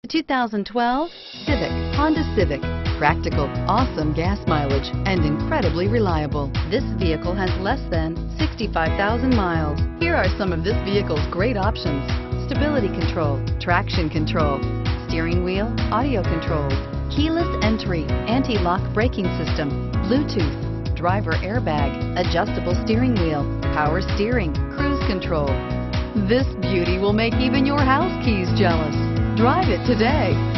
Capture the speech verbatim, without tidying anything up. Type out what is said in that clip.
two thousand twelve Civic, Honda Civic. Practical, awesome gas mileage, and incredibly reliable. This vehicle has less than sixty-five thousand miles. Here are some of this vehicle's great options: stability control, traction control, steering wheel audio controls, keyless entry, anti-lock braking system, Bluetooth, driver airbag, adjustable steering wheel, power steering, cruise control. This beauty will make even your house keys jealous. Drive it today.